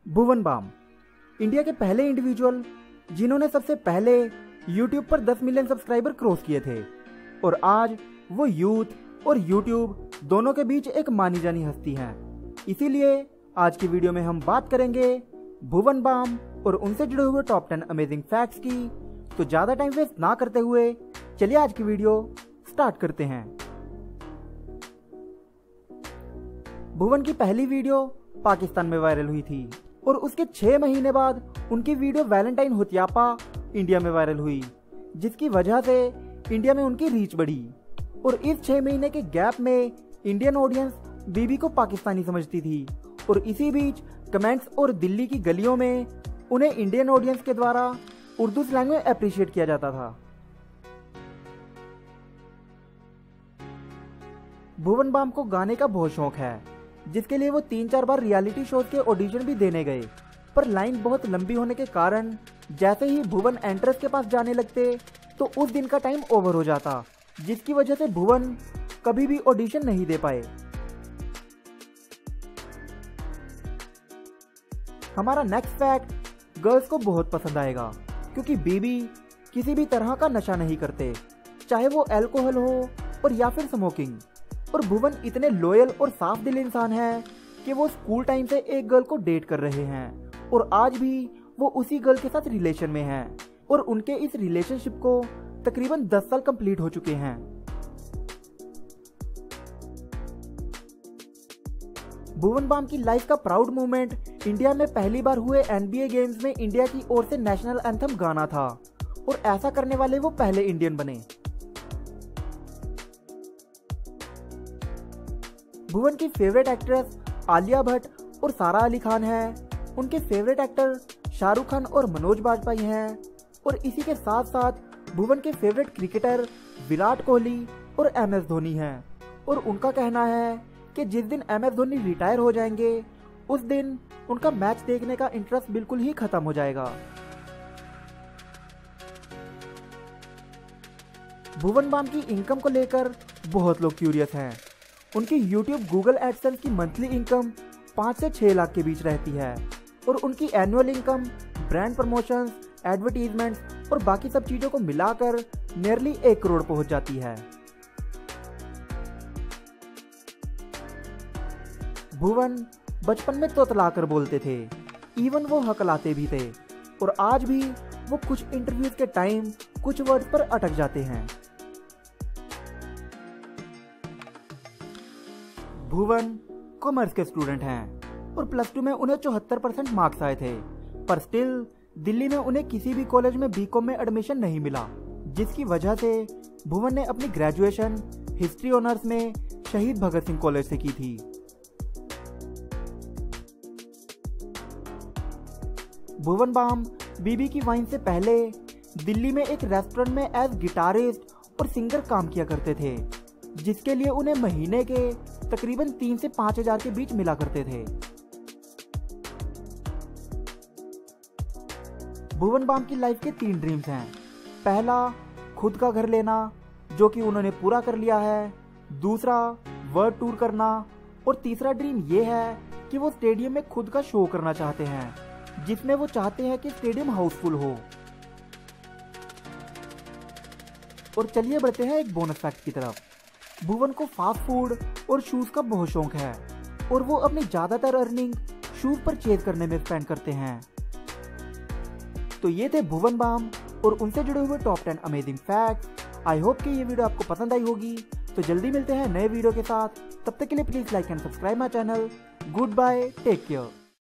भुवन balm India के पहले individual जिन्होंने सबसे पहले यूट्यूब पर 10 मिलियन सब्सक्राइबर क्रॉस किए थे और आज वो यूथ और यूट्यूब दोनों के बीच एक मानी जानी हस्ती हैं। इसीलिए आज की वीडियो में हम बात करेंगे भुवन बाम और उनसे जुड़े हुए टॉप 10 अमेजिंग फैक्ट्स की। तो ज़्यादा टाइम वेस्ट ना करते हुए चलिए आज की वीडियो स्टार्ट करते हैं। भुवन की पहली वीडियो पाकिस्तान में वायरल हुई थी और उसके 6 महीने बाद उनकी वीडियो वैलेंटाइन होतियापा इंडिया में वायरल हुई, जिसकी वजह से इंडिया में उनकी रीच बढ़ी। और इस 6 महीने के गैप में इंडियन ऑडियंस बीबी को पाकिस्तानी समझती थी और इसी बीच कमेंट्स और दिल्ली की गलियों में उन्हें इंडियन ऑडियंस के द्वारा उर्दू स्लैंग में अप्रिशिएट किया जाता था। भुवन बाम को गाने का बहुत शौक है, जिसके लिए वो 3-4 बार रियलिटी शोज के ऑडिशन भी देने गए, पर लाइन बहुत लंबी होने के कारण जैसे ही भुवन एंट्रेंस के पास जाने लगते तो उस दिन का टाइम ओवर हो जाता, जिसकी वजह से भुवन कभी भी ऑडिशन नहीं दे पाए। हमारा नेक्स्ट फैक्ट गर्ल्स को बहुत पसंद आएगा, क्योंकि बीबी किसी भी तरह का नशा नहीं करते, चाहे वो अल्कोहल हो और या फिर स्मोकिंग। और भुवन इतने लॉयल और साफ दिल इंसान है कि वो स्कूल टाइम से एक गर्ल को डेट कर रहे हैं और आज भी वो उसी गर्ल के साथ रिलेशन में हैं और उनके इस रिलेशनशिप को तकरीबन 10 साल कंप्लीट हो चुके हैं। भुवन बाम की लाइफ का प्राउड मोमेंट इंडिया में पहली बार हुए NBA गेम्स में इंडिया की ओर से नेशनल एंथम गाना था और ऐसा करने वाले वो पहले इंडियन बने। भुवन की फेवरेट एक्ट्रेस आलिया भट्ट और सारा अली खान है। उनके फेवरेट एक्टर शाहरुख खान और मनोज बाजपेयी हैं और इसी के साथ साथ भुवन के फेवरेट क्रिकेटर विराट कोहली और MS धोनी हैं। और उनका कहना है कि जिस दिन MS धोनी रिटायर हो जाएंगे उस दिन उनका मैच देखने का इंटरेस्ट बिल्कुल ही खत्म हो जाएगा। भुवन बाम की इनकम को लेकर बहुत लोग क्यूरियस हैं। उनकी YouTube गूगल एडसेंस की मंथली इनकम 5 से 6 लाख के बीच रहती है और उनकी annual income brand promotions, advertisements और बाकी सब चीज़ों को मिलाकर नियरली 1 करोड़ पहुंच जाती है। भुवन बचपन में तोतला कर बोलते थे, इवन वो हकलाते भी थे और आज भी वो कुछ इंटरव्यूज के टाइम कुछ वर्ड पर अटक जाते हैं। भुवन कॉमर्स के स्टूडेंट हैं और +2 में उन्हें 74% मार्क्स आए थे, पर स्टिल दिल्ली में उन्हें किसी भी कॉलेज में BCom में एडमिशन नहीं मिला, जिसकी वजह से भुवन ने अपनी ग्रेजुएशन हिस्ट्री ऑनर्स में शहीद भगत सिंह कॉलेज से की थी। भुवन बाम बीबी की वाइन से पहले दिल्ली में एक रेस्टोरेंट में एज गिटारिस्ट और सिंगर काम किया करते थे, जिसके लिए उन्हें महीने के तकरीबन 3 से 5 हज़ार के बीच मिला करते थे। भुवन बाम की लाइफ के 3 ड्रीम्स हैं। पहला, खुद का घर लेना, जो कि उन्होंने पूरा कर लिया है। दूसरा, वर्ल्ड टूर करना और तीसरा ड्रीम ये है कि वो स्टेडियम में खुद का शो करना चाहते हैं, जिसमें वो चाहते हैं कि स्टेडियम हाउसफुल हो। और चलिए बढ़ते हैं एक बोनस फैक्ट की तरफ। भुवन को फास्ट फूड और शूज का बहुत शौक है और वो अपनी ज्यादातर अर्निंग शूज परचेज करने में स्पेंड करते हैं। तो ये थे भुवन बाम और उनसे जुड़े हुए top 10 amazing facts. I hope कि ये वीडियो आपको पसंद आई होगी। तो जल्दी मिलते हैं नए वीडियो के साथ, तब तक के लिए please like and subscribe my channel. Good bye, take care.